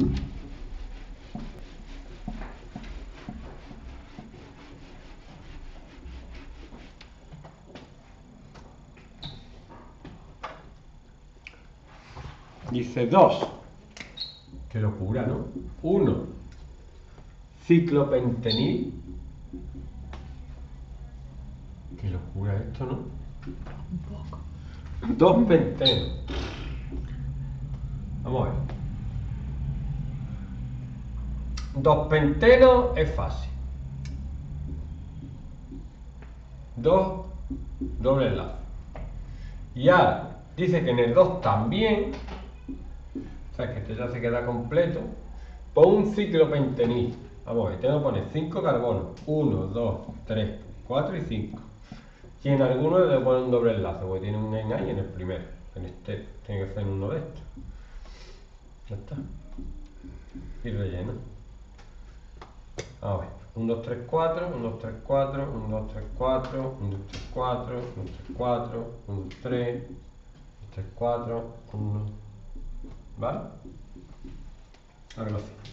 Dice 2. Qué locura, ¿no? 1. Ciclopentenil. Qué locura esto, ¿no? Un poco. 2 pentenos. Vamos a ver. 2 pentenos es fácil. 2 doble enlace. Y ahora dice que en el 2 también, o sea que este ya se queda completo, pon un ciclopentenil. Vamos a ver, tengo que poner 5 carbonos. 1, 2, 3, 4 y 5. Y en alguno le voy a poner un doble enlace, porque tiene un en A y en el primero. En este tiene que ser en uno de estos. Ya está. Y relleno. A ver, 1, 2, 3, 4, 1, 2, 3, 4, 1, 2, 3, 4, 1, 2, 3, 4, 1, 2, 3, 4, 1, 3, 3, 4, 1. ¿Vale? Ahora lo hacemos.